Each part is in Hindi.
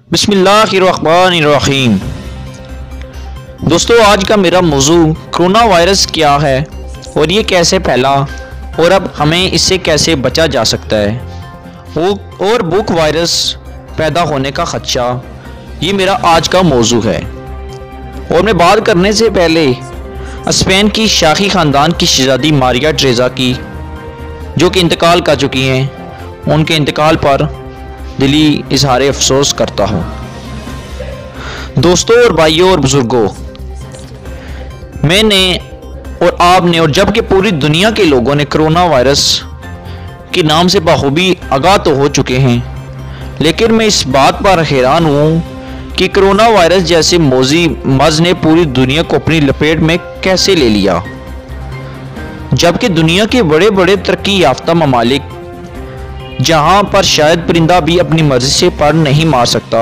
बिस्मिल्लाहिर्रहमानिर्रहीम। दोस्तों, आज का मेरा मौजू कोरोना वायरस क्या है और ये कैसे फैला और अब हमें इससे कैसे बचा जा सकता है और भूख वायरस पैदा होने का ख़दशा, ये मेरा आज का मौजू है। और मैं बात करने से पहले स्पेन की शाही ख़ानदान की शहज़ादी मारिया टेरेसा की, जो कि इंतकाल कर चुकी हैं, उनके इंतकाल पर दिली इजहार अफसोस करता हूँ। दोस्तों और भाइयों और बुजुर्गों, मैंने और आपने और जबकि पूरी दुनिया के लोगों ने कोरोना वायरस के नाम से बखूबी आगाह तो हो चुके हैं, लेकिन मैं इस बात पर हैरान हूँ कि कोरोना वायरस जैसे मौजी मर्ज ने पूरी दुनिया को अपनी लपेट में कैसे ले लिया, जबकि दुनिया के बड़े बड़े तरक्की याफ्ता ममालिक, जहां पर शायद परिंदा भी अपनी मर्जी से पर नहीं मार सकता,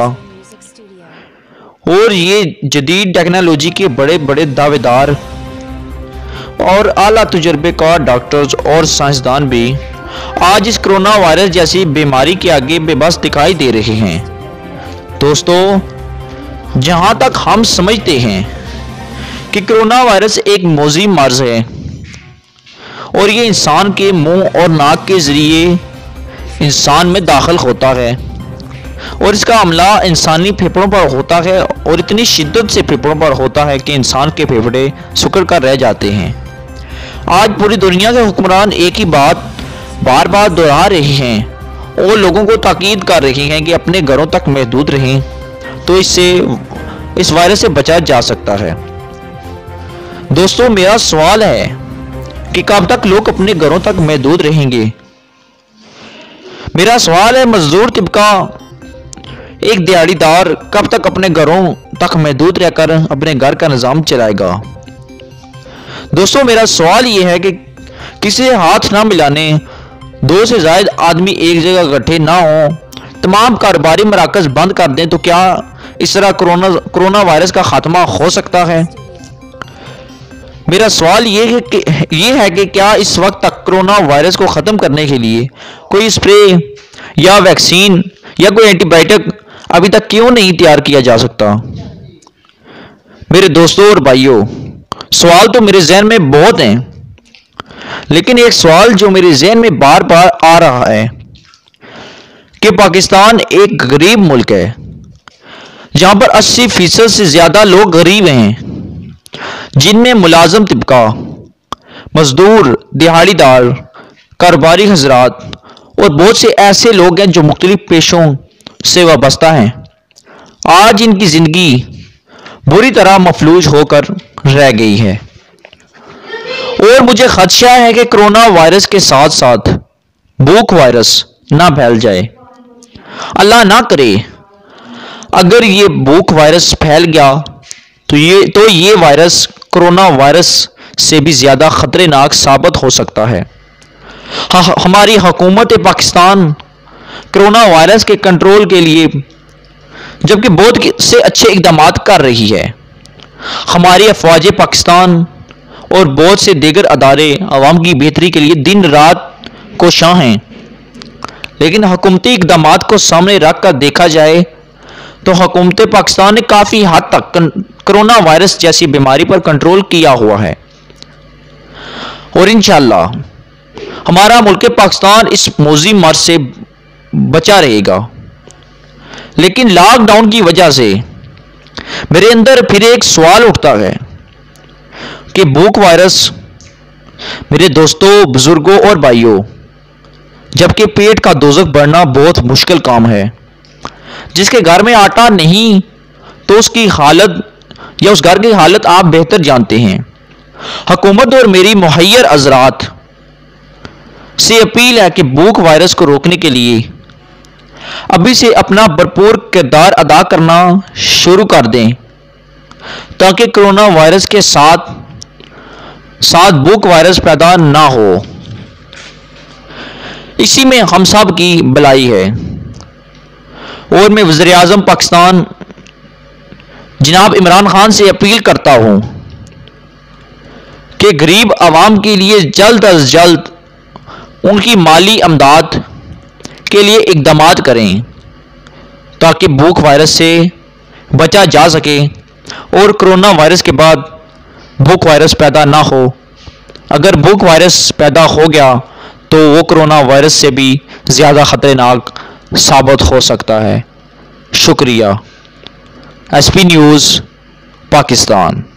और ये जदीद टेक्नोलॉजी के बड़े बड़े दावेदार और आला तजुर्बेकार डॉक्टर्स और साइंसदान भी आज इस कोरोना वायरस जैसी बीमारी के आगे बेबस दिखाई दे रहे हैं। दोस्तों, जहां तक हम समझते हैं कि कोरोना वायरस एक मौजी मर्ज है और ये इंसान के मुंह और नाक के जरिए इंसान में दाखिल होता है और इसका हमला इंसानी फेफड़ों पर होता है और इतनी शिद्दत से फेफड़ों पर होता है कि इंसान के फेफड़े सिकुड़ कर रह जाते हैं। आज पूरी दुनिया के हुक्मरान एक ही बात बार बार दोहरा रहे हैं और लोगों को ताकीद कर रहे हैं कि अपने घरों तक महदूद रहें, तो इस वायरस से बचा जा सकता है। दोस्तों, मेरा सवाल है कि कब तक लोग अपने घरों तक महदूद रहेंगे? मेरा सवाल है, मजदूर तबका, एक दिहाड़ीदार कब तक अपने घरों तक महदूद रहकर अपने घर का निजाम चलाएगा? दोस्तों, मेरा सवाल यह है कि किसी से हाथ ना मिलाने, 2 से ज्यादा आदमी एक जगह इकट्ठे ना हो, तमाम कारोबारी मराकज बंद कर दें, तो क्या इस तरह कोरोना वायरस का खात्मा हो सकता है? मेरा सवाल ये है कि क्या इस वक्त तक कोरोना वायरस को ख़त्म करने के लिए कोई स्प्रे या वैक्सीन या कोई एंटीबायोटिक अभी तक क्यों नहीं तैयार किया जा सकता? मेरे दोस्तों और भाइयों, सवाल तो मेरे जहन में बहुत हैं, लेकिन एक सवाल जो मेरे जहन में बार बार आ रहा है कि पाकिस्तान एक गरीब मुल्क है जहां पर 80% से ज्यादा लोग गरीब हैं, जिनमें मुलाजम तबका, मजदूर, दिहाड़ीदार, कारोबारी हजरात और बहुत से ऐसे लोग हैं जो मुख्तलिफ पेशों से वाबस्ता हैं। आज इनकी जिंदगी बुरी तरह मफलूज होकर रह गई है और मुझे खदशा है कि कोरोना वायरस के साथ साथ भूख वायरस ना फैल जाए। अल्लाह ना करे, अगर ये भूख वायरस फैल गया तो ये वायरस कोरोना वायरस से भी ज़्यादा ख़तरनाक साबित हो सकता है। हमारी हुकूमत पाकिस्तान कोरोना वायरस के कंट्रोल के लिए जबकि बहुत से अच्छे इक़दाम कर रही है। हमारी अफवाज पाकिस्तान और बहुत से दीगर अदारे अवाम की बेहतरी के लिए दिन रात कोशां हैं, लेकिन हुकूमती इक़दाम को सामने रख कर देखा जाए तो हुकूमत पाकिस्तान ने काफ़ी हद तक कोरोना वायरस जैसी बीमारी पर कंट्रोल किया हुआ है और इंशाअल्लाह हमारा मुल्क पाकिस्तान इस मौजी मर्ज से बचा रहेगा। लेकिन लॉकडाउन की वजह से मेरे अंदर फिर एक सवाल उठता है कि भूख वायरस, मेरे दोस्तों, बुजुर्गों और भाइयों, जबकि पेट का दोज़ख बढ़ना बहुत मुश्किल काम है, जिसके घर में आटा नहीं तो उसकी हालत या उस घर की हालत आप बेहतर जानते हैं। हुकूमत और मेरी मुहैयर हज़रात से अपील है कि भूख वायरस को रोकने के लिए अभी से अपना भरपूर किरदार अदा करना शुरू कर दें, ताकि कोरोना वायरस के साथ साथ भूख वायरस पैदा ना हो। इसी में हम सब की भलाई है और मैं वज़ीर आज़म पाकिस्तान जनाब इमरान खान से अपील करता हूं कि गरीब आवाम के लिए जल्द अज जल्द उनकी माली अमदाद के लिए इक़दाम करें, ताकि भूख वायरस से बचा जा सके और कोरोना वायरस के बाद भूख वायरस पैदा ना हो। अगर भूख वायरस पैदा हो गया तो वो कोरोना वायरस से भी ज़्यादा ख़तरनाक साबित हो सकता है। शुक्रिया। SP news Pakistan.